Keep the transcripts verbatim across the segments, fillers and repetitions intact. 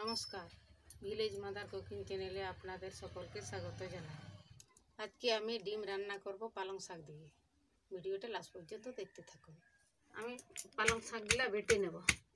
নমস্কার, village mother cooking চ্যানেলে আপনাদের সকলকে স্বাগত জানাই। আজকে আমি ডিম রান্না করব পালং শাক দিয়ে। ভিডিওটা লাস্ট পর্যন্ত দেখতে থাকুন। আমি পালং শাকগুলা বেটে নেব।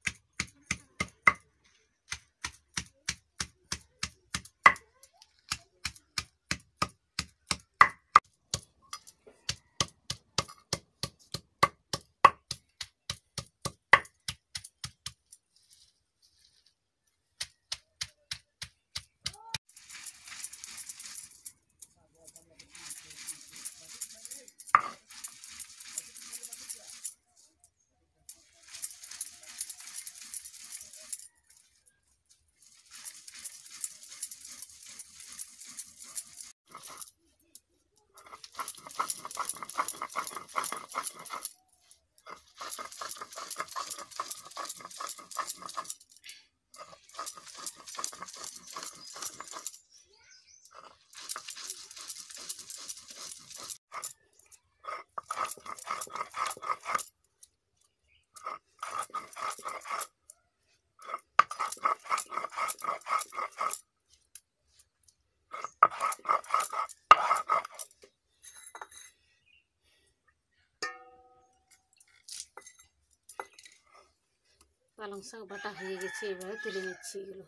পালং শাক বাটা হয়ে গেছে, এবারে তুলে নিচ্ছি এগুলো।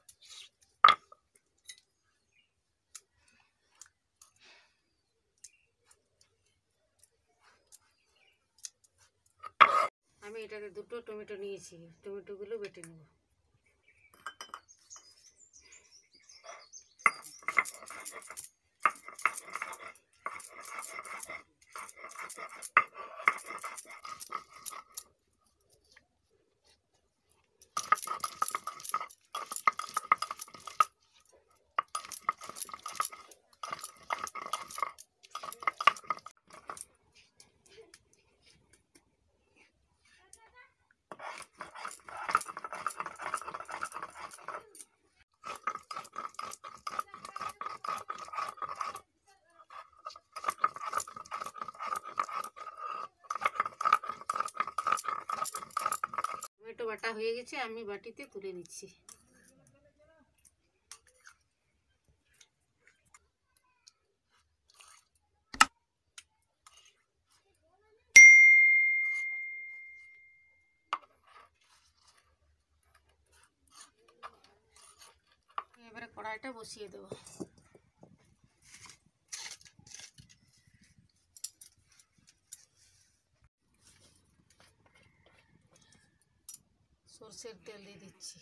আমি এটাতে দুটো টমেটো নিয়েছি, টমেটোগুলো বেটে নেব। টমেটো বাটা হয়ে গেছে, আমি বাটিতে তুলে নিচ্ছি। এবারে কড়াইটা বসিয়ে দেব। সরষের তেল দিয়ে দিচ্ছি।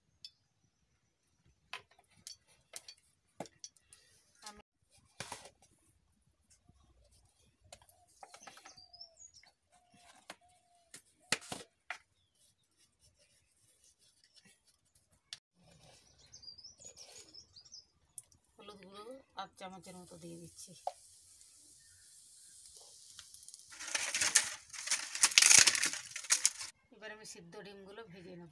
আমি হলুদ গুঁড়ো আধ চামচের মতো দিয়ে দিচ্ছি। এবার আমি সিদ্ধ ডিমগুলো ভেজে নেব।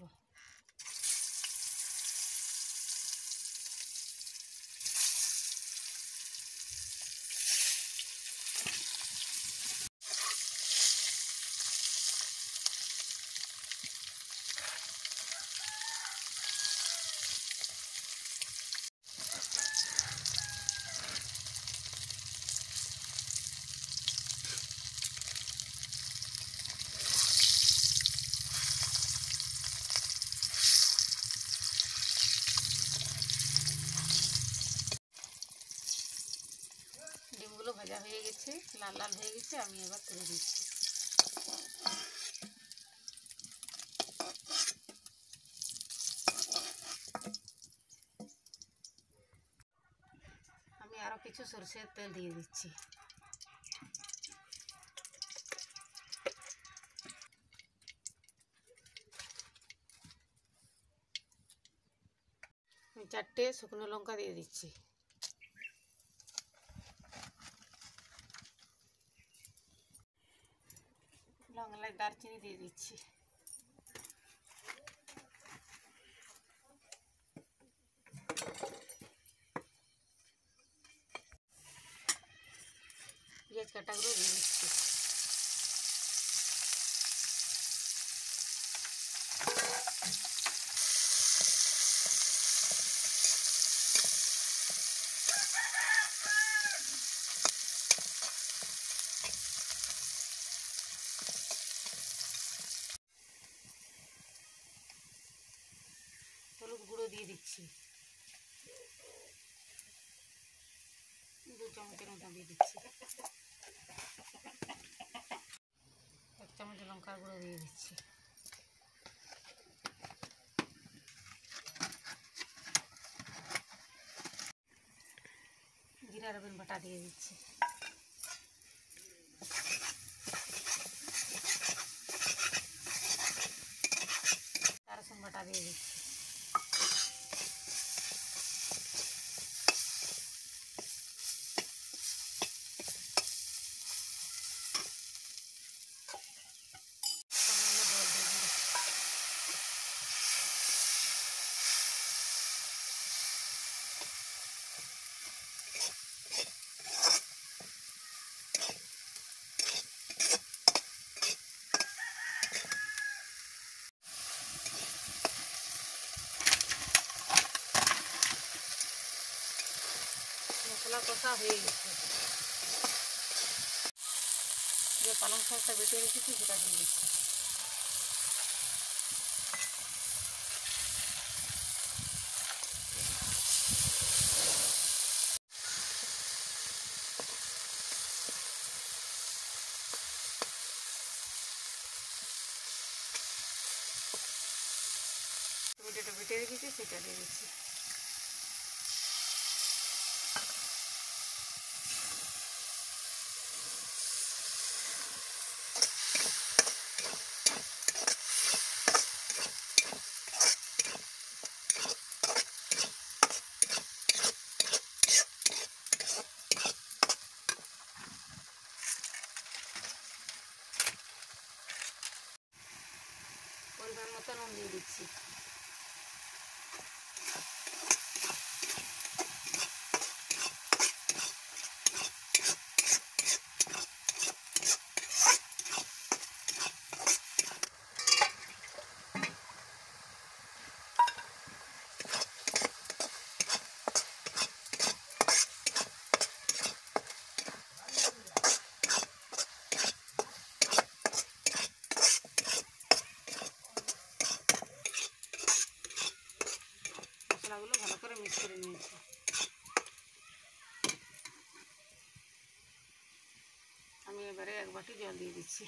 ডিমগুলো ভাজা হয়ে গেছে, লাল লাল হয়ে গেছে, আমি এবার তুলে দিচ্ছি। আমি আরো কিছু সরষের তেল দিয়ে দিচ্ছি। আমি চারটে শুকনো লঙ্কা দিয়ে দিচ্ছি। লং এলাচ দারচিনি দিয়ে দিচ্ছি। পেঁয়াজ কাটাগুলো দিয়ে দিচ্ছি। দিয়ে দিচ্ছি, দু চামচের মতো দিয়ে দিচ্ছি। এক চামচ লঙ্কার গুঁড়ো দিয়ে দিচ্ছি, জিরা রসুন বাটা দিয়ে দিচ্ছি, রসুন বাটা দিয়ে দিচ্ছি, মশলা কষা হয়ে গেছে। যে পালং শাকটা বেটে রেখেছি সেটা দিয়ে দিচ্ছি, যেটা বেটে রেখেছি সেটা দিয়ে দিচ্ছি, পরিমাণ মতো নুন দিয়ে দিচ্ছি, মশলাগুলো ভালো করে মিক্স করে নিয়েছি। আমি এবারে এক বাটি জল দিয়ে দিচ্ছি,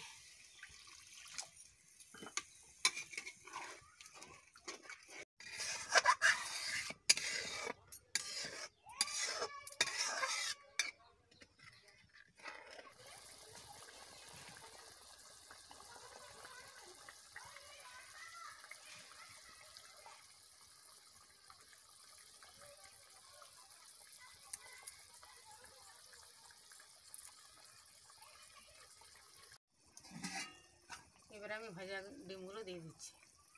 এবারে আমি ভাজা ডিমগুলো দিয়ে দিচ্ছি,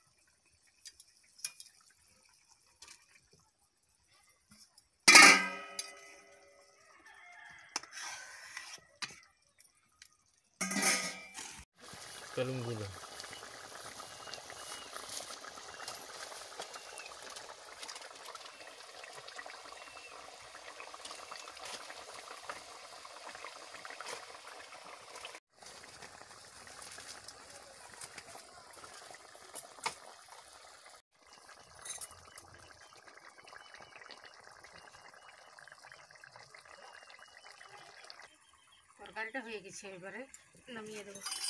তরকারিগুলো তরকারিটা হয়ে গেছে, এবারে নামিয়ে দেবো।